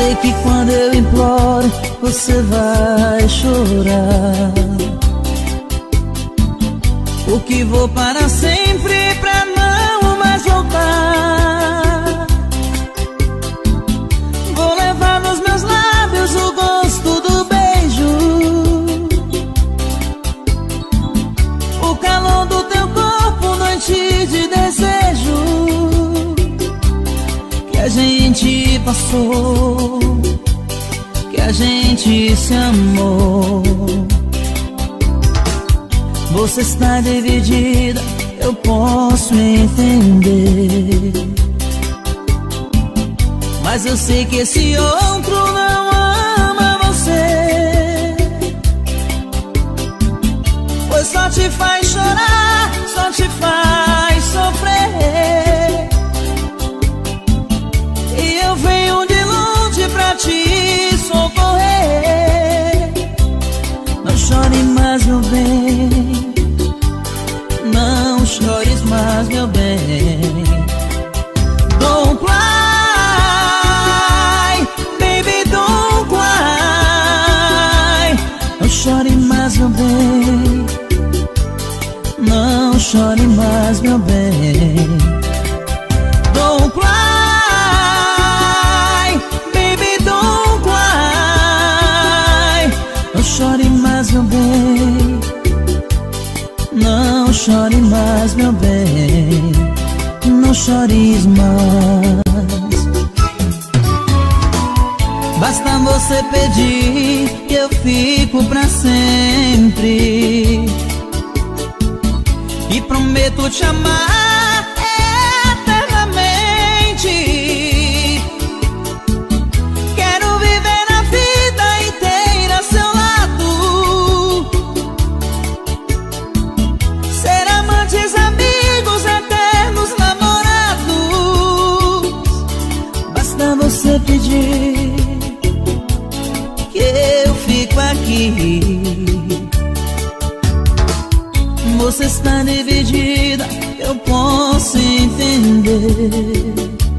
sei que quando eu imploro você vai chorar, porque vou para sempre pra não mais voltar. Vou levar nos meus lábios o gosto do beijo, o calor do teu corpo, noite de desejo que a gente passou, que a gente se amou. Você está dividida, eu posso entender, mas eu sei que esse outro não ama você, pois só te faz chorar, só te faz sofrer. E eu venho de longe pra te socorrer. Não chore mais, meu bem, não chores mais, meu bem. Don't cry, baby, don't cry. Não chore mais, meu bem, não chore mais, meu bem. Don't cry, baby, don't cry. Não chore mais, meu bem, não chore mais, meu bem. Não chores mais. Basta você pedir que eu fico pra sempre, e prometo te amar eternamente. Quero viver a vida inteira a seu lado, ser amantes, amigos, eternos namorados. Basta você pedir que eu fico aqui. Você está dividida, eu posso entender,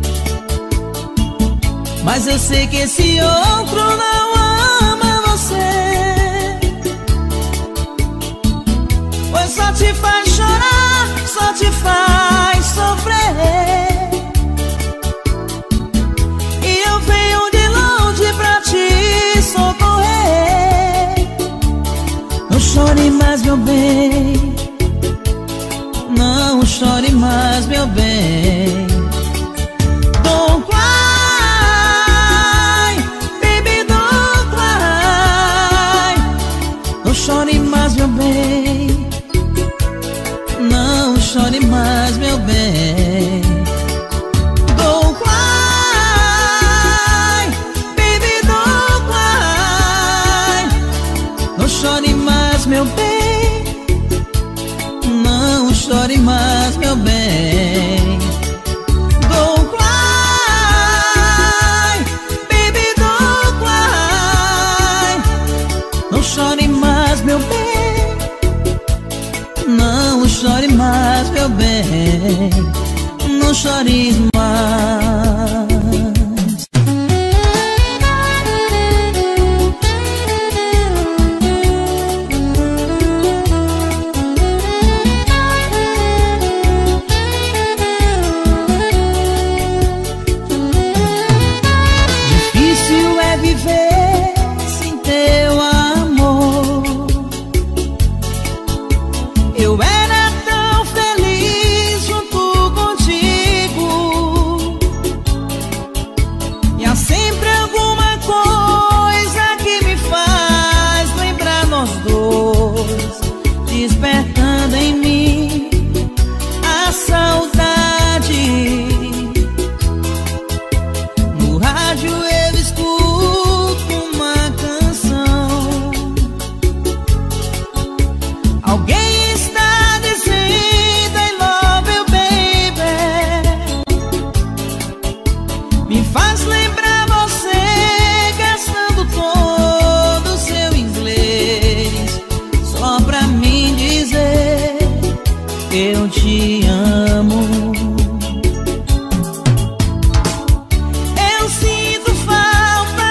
mas eu sei que esse outro não ama você, pois só te faz chorar, só te faz sofrer. E eu venho de longe pra te socorrer. Não chore mais, meu bem, não chore mais, meu bem. Don't cry, baby, don't cry. Não chore mais, meu bem, não chore mais, meu bem. Don't cry, baby, don't cry. Não chore mais, meu bem, não chore mais, meu bem. Don't cry, baby, don't cry. Não chore mais, meu bem, não chore mais, meu bem. Não chore mais. Despertando em mim a saudade. No rádio eu escuto uma canção. Alguém está dizendo I love you, baby. Me faz lembrar você gastando todo o seu inglês só pra mim dizer eu te amo. Eu sinto falta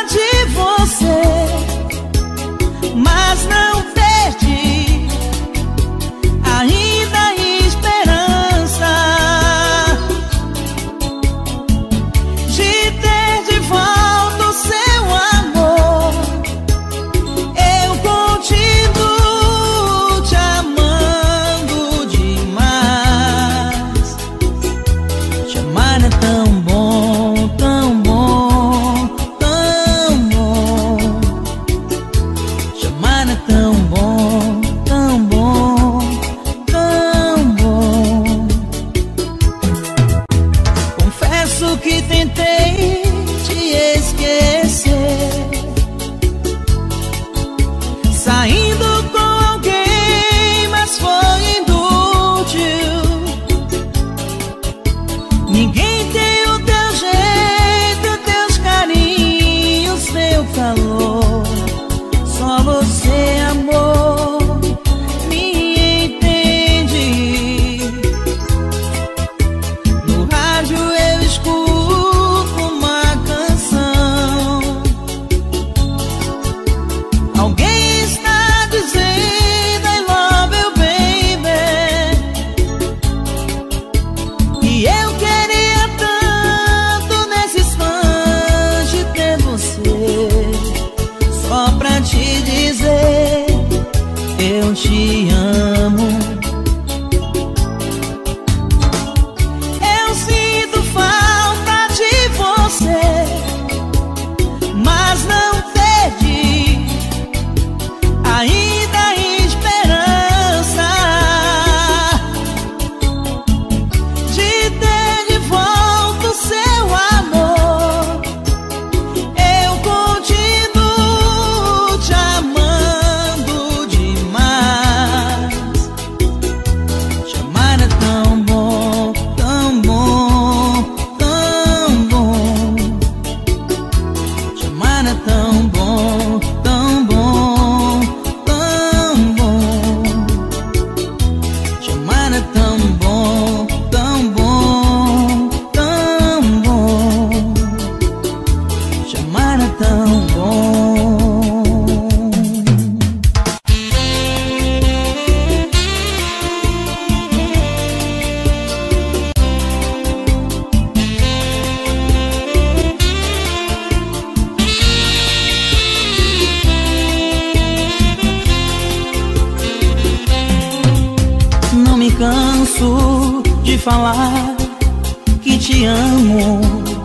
falar que te amo,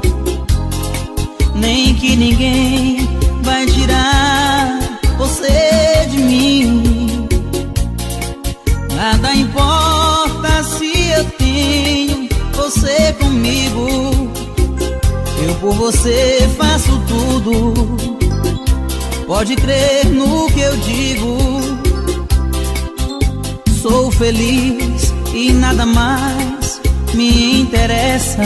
nem que ninguém vai tirar você de mim. Nada importa se eu tenho você comigo. Eu por você faço tudo. Pode crer no que eu digo. Sou feliz e nada mais me interessa.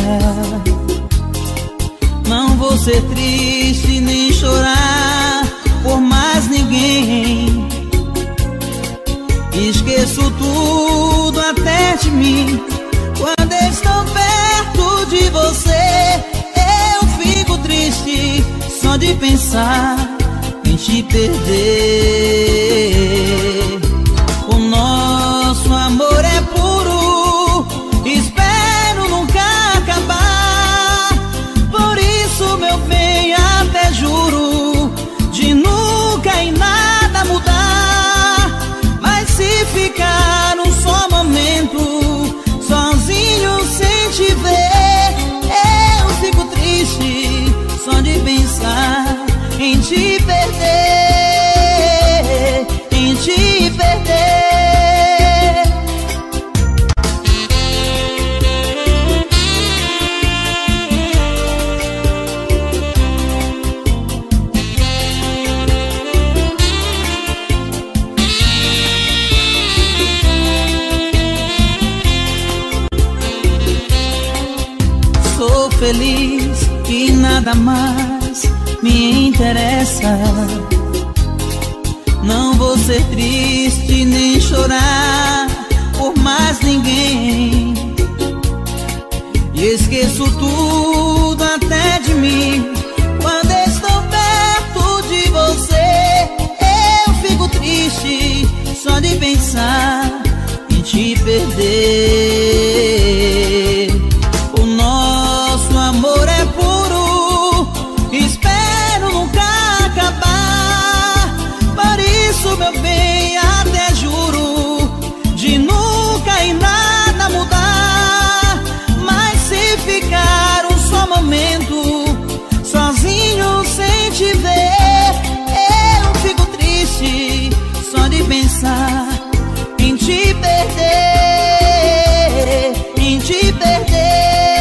Não vou ser triste nem chorar por mais ninguém. Esqueço tudo até de mim. Quando estou perto de você, eu fico triste só de pensar em te perder. O nosso amor é puro, espero nunca acabar. Por isso, meu bem, até juro de nunca e nada mudar. Mas se ficar um só momento sozinho sem te ver, eu fico triste só de pensar em te perder, em te perder. Sou feliz e nada mais me interessa. Não vou ser triste nem chorar por mais ninguém. E esqueço tudo até de mim. Quando estou perto de você, eu fico triste só de pensar em te perder. O nosso amor é puro, espero nunca acabar. Por isso, meu bem, até juro de nunca e nada mudar. Mas se ficar um só momento sozinho sem te ver, eu fico triste só de pensar em te perder, em te perder.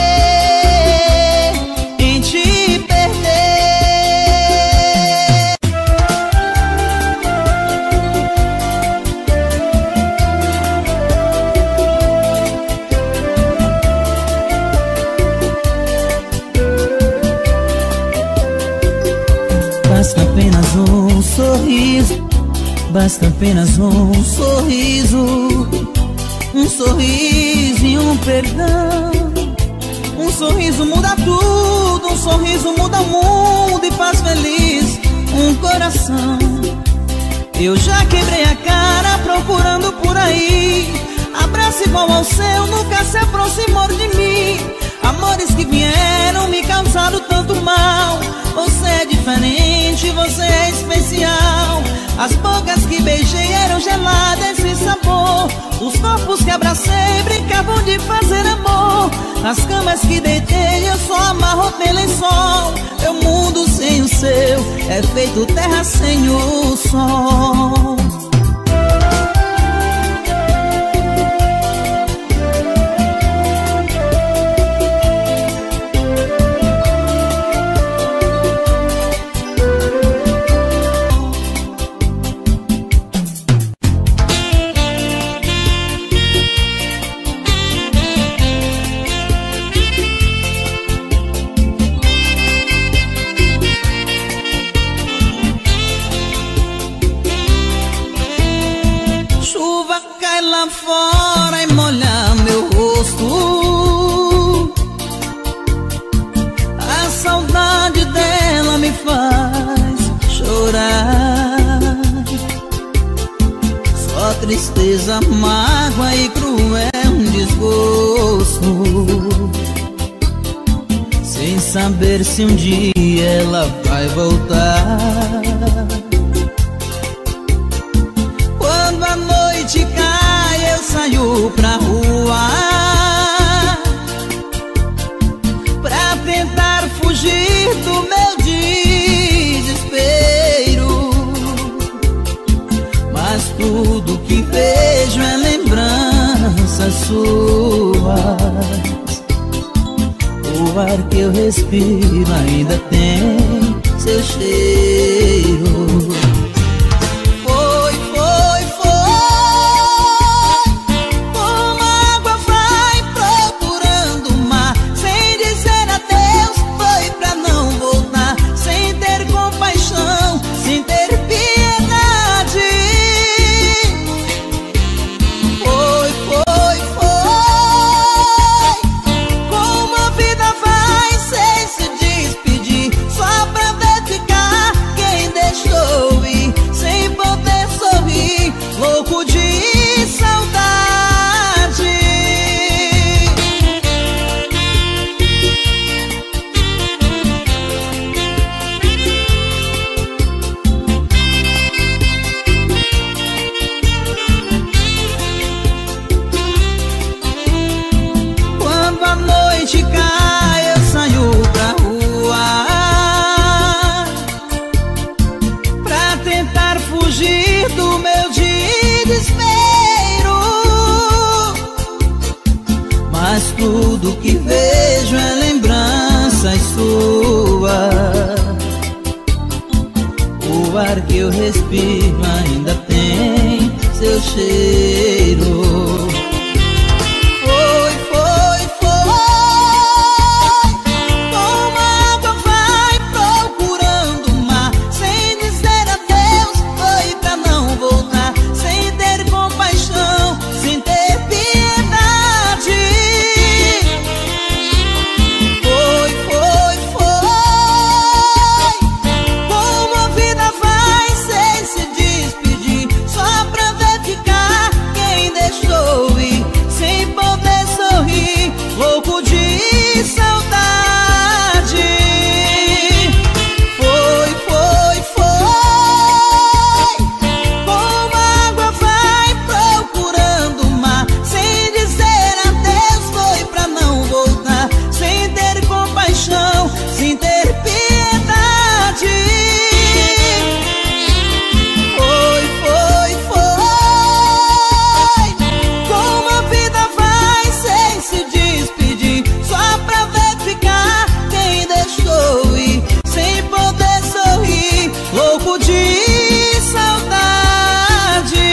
Basta apenas um sorriso, basta apenas um sorriso, um sorriso e um perdão. Um sorriso muda tudo, um sorriso muda o mundo e faz feliz um coração. Eu já quebrei a cara procurando por aí abraço igual ao seu, nunca se aproximou de mim. Amores que vieram me causaram tanto mal. Você é diferente, você é especial. As bocas que beijei eram geladas sem sabor. Os corpos que abracei brincavam de fazer amor. As camas que deitei eu só amarro pelo lençol. Meu mundo sem o seu é feito terra sem o sol. Fora e molhar meu rosto. A saudade dela me faz chorar. Só tristeza, mágoa e cruel desgosto. Sem saber se um dia ela vai voltar. Quando a noite cai eu saio pra rua fugir do meu desespero, mas tudo que vejo é lembranças suas. O ar que eu respiro ainda tem seu cheiro. Foi, foi, foi, como a água vai procurando o mar, sem dizer adeus, foi pra não voltar, sem ter compaixão, sem ter piedade. Foi, foi, foi, como a vida vai sem se despedir, só pra ver ficar quem deixou ir, sem poder sorrir, louco de saudade. Quando a noite cai, eu saio pra rua pra tentar fugir do meu desespero, mas tudo que vejo é lembranças suas. O ar que eu respiro ainda tem seu cheiro. Foi, foi, foi, como a água vai procurando o mar, sem dizer adeus, foi pra não voltar, sem ter compaixão, sem ter piedade. Foi, foi, foi, como a vida vai sem se despedir, só pra ver ficar quem deixou ir, sem poder sorrir, louco de saudade. Foi, foi, foi, como a água vai procurando o mar, sem dizer adeus, foi pra não voltar, sem ter compaixão, sem ter piedade. Foi, foi, foi, como a vida vai sem se despedir, só pra ver ficar quem deixou ir, sem poder sorrir, louco de saudade.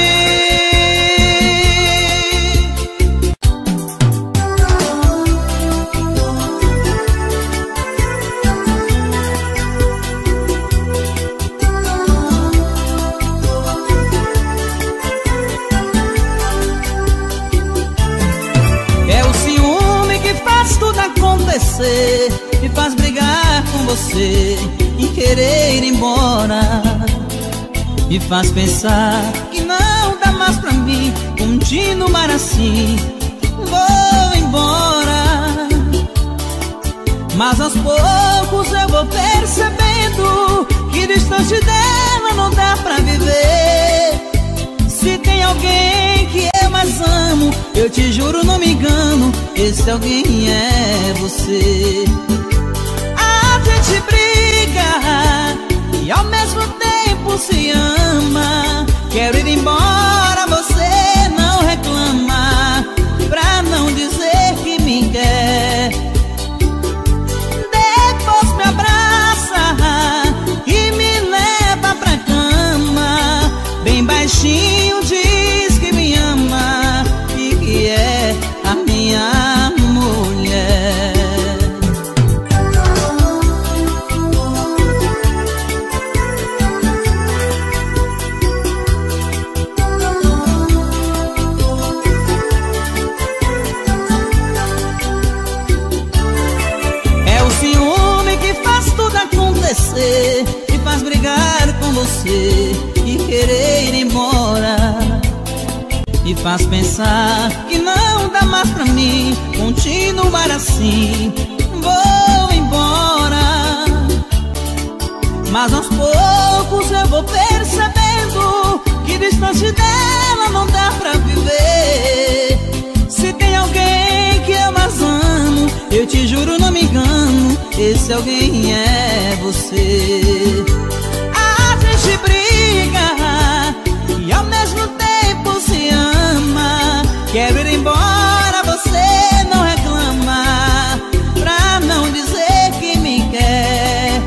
É o ciúme que faz tudo acontecer, me faz brigar com você e querer ir embora, me faz pensar que não dá mais pra mim continuar assim, vou embora. Mas aos poucos eu vou percebendo que distante dela não dá pra viver. Se tem alguém que eu mais amo, eu te juro, não me engano, esse alguém é você. A gente briga e ao mesmo tempo se ama. Quero ir embora, você não reclama, pra não dizer que me quer. Depois me abraça e me leva pra cama, bem baixinho diz que me ama e que é a minha mulher. É o ciúme que faz tudo acontecer, me faz brigar com você e querer ir embora, me faz pensar que não dá mais pra mim continuar assim, vou embora. Mas aos poucos eu vou percebendo que distante dela não dá pra viver. Se tem alguém que eu mais amo, eu te juro, não me engano, esse alguém é você. A gente briga e ao mesmo tempo se ama. Quero ir embora, você não reclama, pra não dizer que me quer.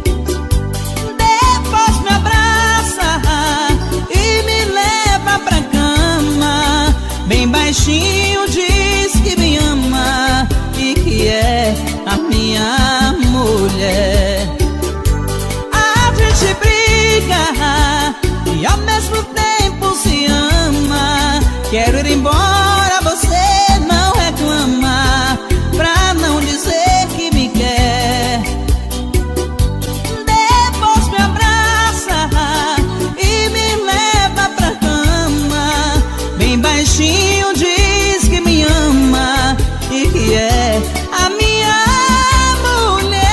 Depois me abraça e me leva pra cama. Bem baixinho diz que me ama e que é a minha mulher. A gente briga e ao mesmo tempo se ama. Quero ir embora, você não reclama, pra não dizer que me quer. Depois me abraça e me leva pra cama. Bem baixinho diz que me ama e que é a minha mulher.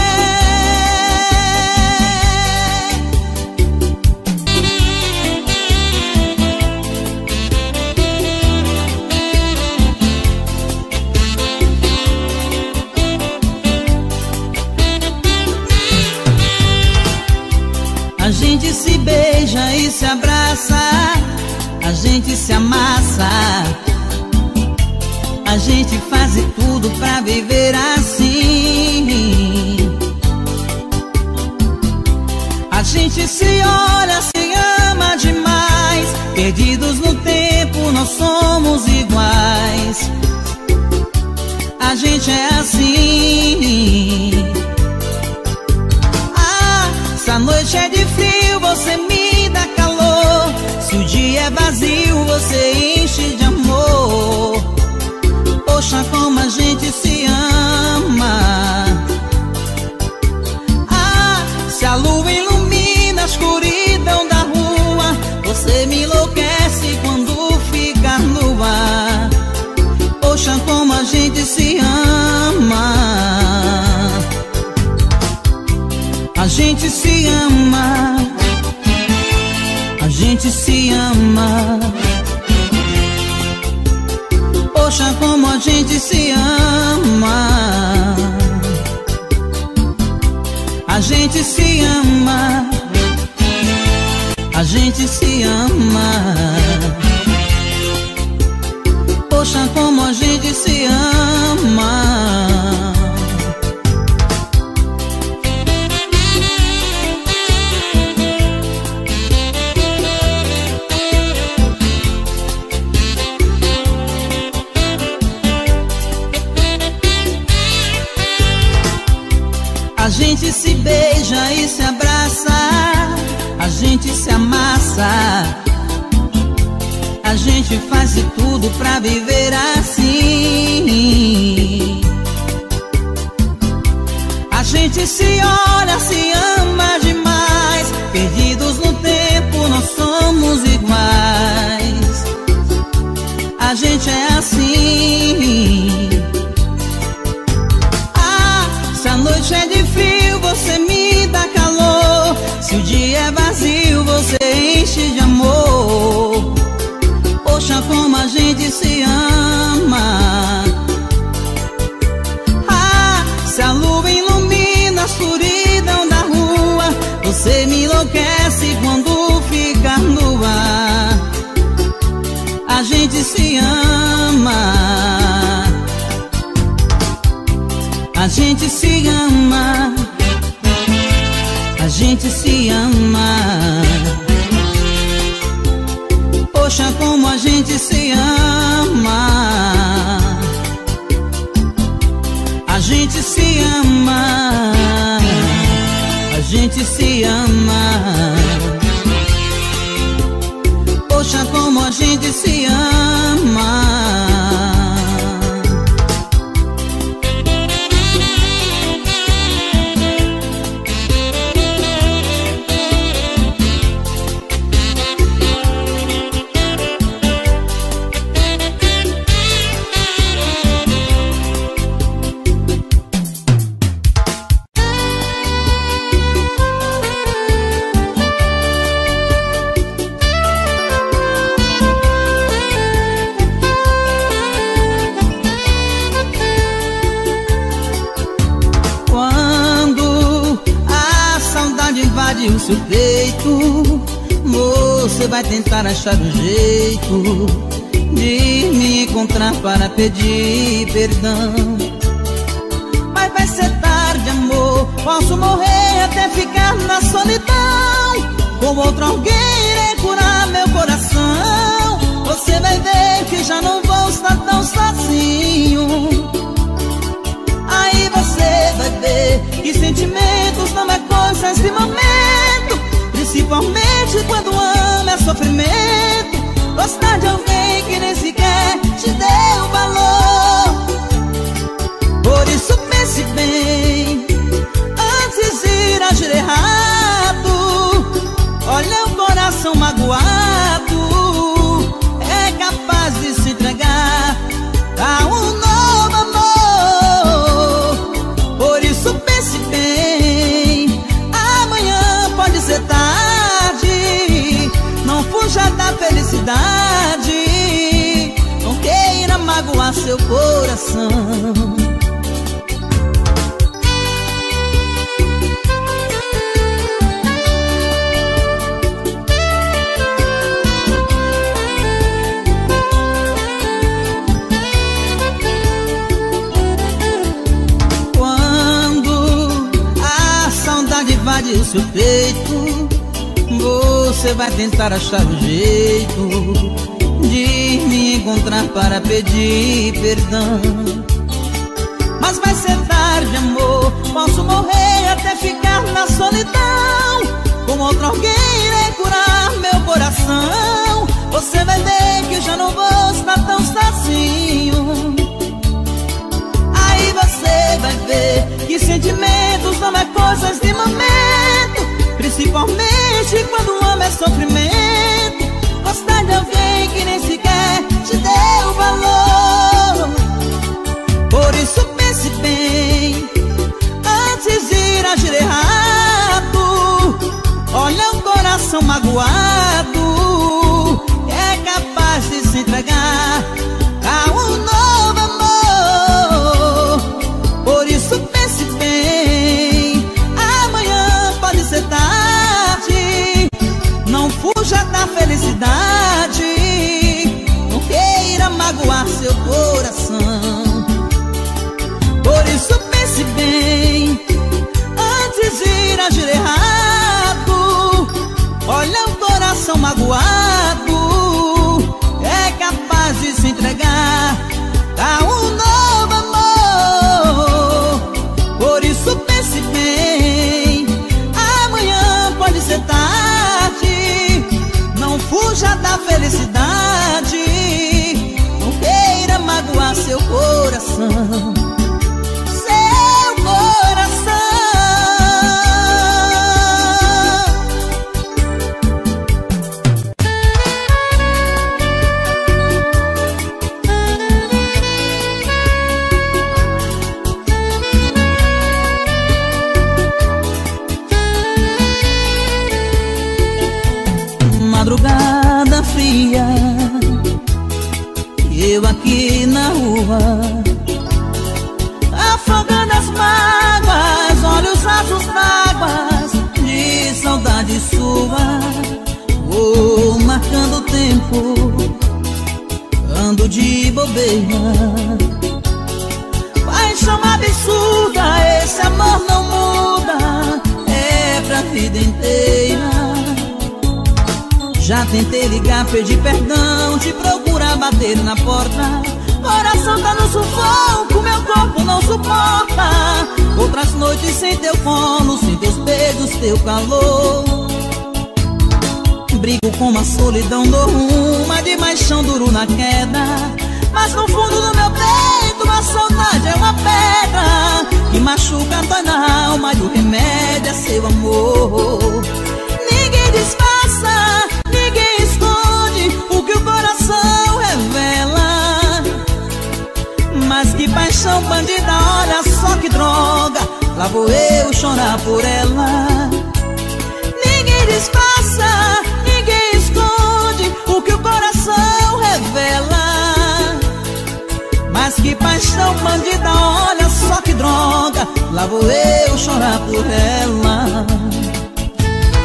A gente se beija e se abraça, a gente se amassa, a gente faz de tudo pra viver assim. A gente se olha, se ama demais, perdidos no tempo, nós somos iguais. A gente é assim. Se a noite é de frio, você me dá calor. Se o dia é vazio, você enche de amor. Poxa, como a gente se ama. Se a lua ilumina a escuridão da rua, você me enlouquece quando fica nua. Poxa, como a gente se ama. A gente se ama, a gente se ama. Poxa, como a gente se ama. A gente se ama, a gente se ama. Poxa, como a gente se ama. A gente se beija e se abraça, a gente se amassa, a gente faz de tudo pra viver assim. A gente se olha, se ama demais, perdidos no tempo, nós somos iguais. A gente é assim. Se a noite é de frio, você me dá calor. Se o dia é vazio, você enche de amor. Poxa, como a gente se ama. Se a lua ilumina a escuridão da rua, você me enlouquece quando fica nua. A gente se ama. A gente se ama, a gente se ama. Poxa, como a gente se ama. A gente se ama, a gente se ama. Poxa, como a gente se ama. invade o seu peito, você vai tentar achar um jeito de me encontrar para pedir perdão. Mas vai ser tarde, amor, posso morrer até ficar na solidão. Com outro alguém irei curar meu coração. Você vai ver que já não vou estar tão sozinho. Aí você vai ver que sentimentos não é coisas de momento, principalmente quando ama é sofrimento. Gostar de alguém que nem sequer te deu valor. Por isso pense bem antes de agir errado. Olha o coração magoado, é capaz de se entregar a um novo amor. Por isso pense bem, amanhã pode ser tarde. Não fuja da felicidade, não queira magoar seu coração. Invade o seu peito, você vai tentar achar um jeito de me encontrar para pedir perdão. Mas vai ser tarde, amor, posso morrer até ficar na solidão. Com outro alguém irei curar meu coração. Você vai ver que já não vou estar tão sozinho. Aí você vai ver que sentimentos não é coisas de momento, principalmente quando o ama é sofrimento. Gostar de alguém que nem sequer te deu valor. Por isso pense bem antes de agir errado. Olha o coração magoado, é capaz de se entregar a um novo amor. Por isso pense bem, amanhã pode ser tarde. Não fuja da felicidade, não queira magoar seu coração. Por isso pense bem antes de agir errado. Olha o coração magoado, é capaz de se entregar a um novo amor. Por isso pense bem, amanhã pode ser tarde. Não fuja da felicidade, não queira magoar seu coração. Seu coração. Madrugada fria, eu aqui na rua, afogando as mágoas, olhos rasos d'águas de saudade sua. Vou marcando o tempo, ando de bobeira. Paixão absurda, esse amor não muda, é pra vida inteira. Já tentei ligar, pedir perdão, te procurar, bater na porta. Coração tá no sufoco, meu corpo não suporta. Outras noites sem teu colo, sem teus beijos, teu calor. Brigo com a solidão, dou uma de paixão duro na queda. Mas no fundo do meu peito a saudade é uma pedra que machuca, dói na alma e o remédio é seu amor. Ninguém disfarça, ninguém esconde o que o coração revela. Mas que paixão bandida, olha só que droga, lá vou eu chorar por ela. Ninguém disfarça, ninguém esconde o que o coração revela. Mas que paixão bandida, olha só que droga, lá vou eu chorar por ela.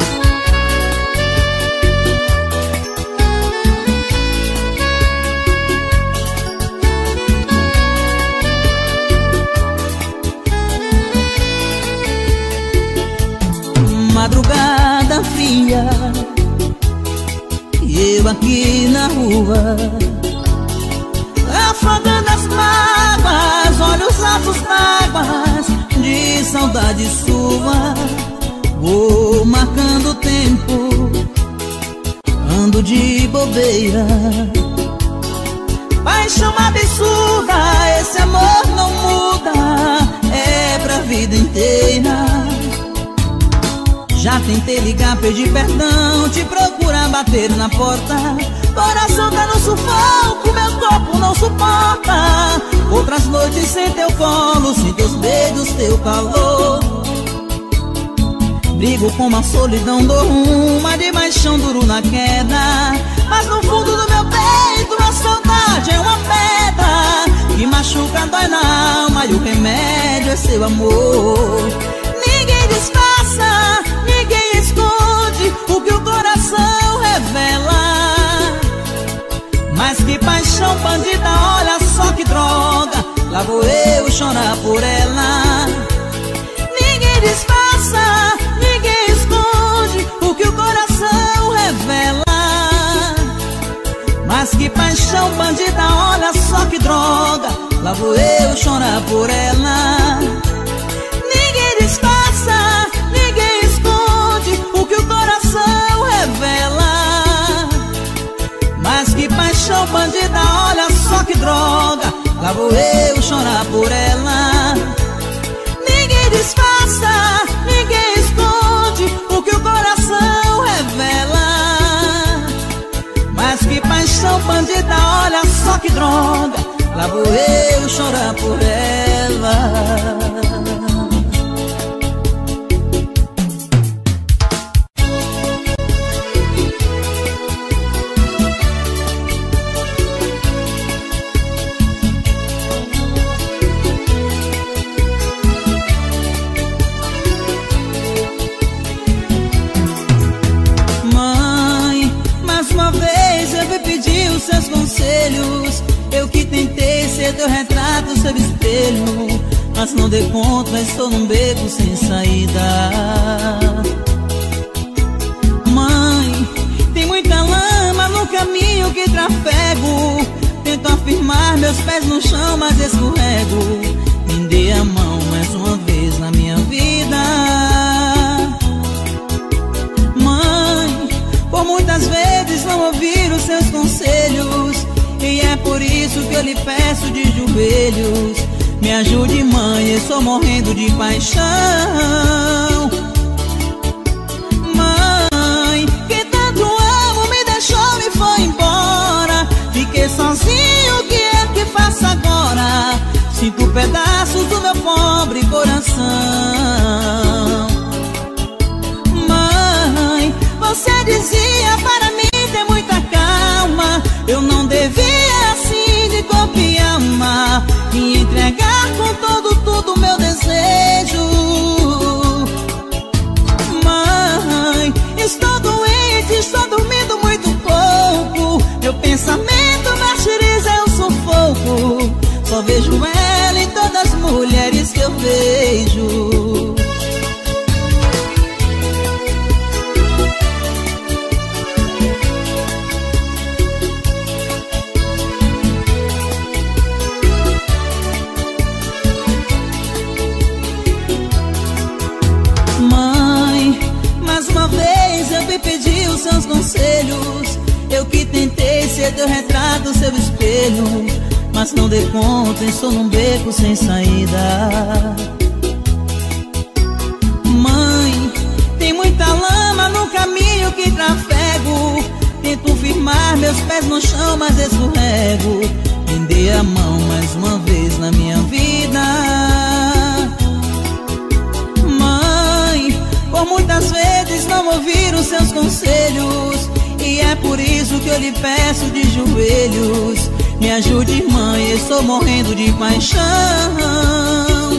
madrugada fria, e eu aqui na rua, afogando as mágoas, olhos altos d'águas de saudade sua. Vou marcando o tempo, ando de bobeira. Paixão absurda, esse amor não muda, é pra vida inteira. Já tentei ligar, pedir perdão, te procurar, bater na porta. Coração tá no sufoco, meu corpo não suporta. Outras noites sem teu colo, sem teus beijos, teu calor. Brigo com uma solidão, dou uma de paixão duro na queda. Mas no fundo do meu peito a saudade é uma pedra que machuca, dói na alma, e o remédio é seu amor. Ninguém disfarça, ninguém esconde o que o coração revela. Mas que paixão bandida, olha só que droga, lá vou eu chorar por ela. Ninguém disfarça, ninguém esconde o que o coração revela. Mas que paixão bandida, olha só que droga, lá vou eu chorar por ela. Ninguém disfarça, ninguém esconde o que o coração revela. Mas que paixão bandida, olha só que droga, lá vou eu chorar por ela. Ninguém disfarça, ninguém esconde o que o coração revela. Mas que paixão bandida, olha só que droga, lá vou eu chorar por ela. Seus conselhos, eu que tentei ser teu retrato, seu espelho, mas não dei conta, estou num beco sem saída. Mãe, tem muita lama no caminho que trafego, tento afirmar meus pés no chão, mas escorrego. Me dê a mão mais uma vez na minha vida. Por muitas vezes não ouvir os seus conselhos, e é por isso que eu lhe peço de joelhos. Me ajude, mãe, estou morrendo de paixão. Mãe, que tanto amo, me deixou, me foi embora. Fiquei sozinho, o que é que faço agora? Sinto pedaços do meu pobre coração. Mãe, você dizia para mim ter muita calma, eu não devia assim de corpo e alma me entregar com tudo meu desejo. Mãe, estou doente, estou dormindo muito pouco. Meu pensamento martiriza, eu sufoco. Só vejo ela em todas as mulheres que eu vejo. Pedi os seus conselhos, eu que tentei ser teu retrato, seu espelho, mas não dei conta, estou num beco sem saída. Mãe, tem muita lama no caminho que trafego, tento firmar meus pés no chão, mas escorrego. Me dê a mão mais uma vez na minha vida. Por muitas vezes não ouvir os seus conselhos, e é por isso que eu lhe peço de joelhos. Me ajude, mãe, estou morrendo de paixão.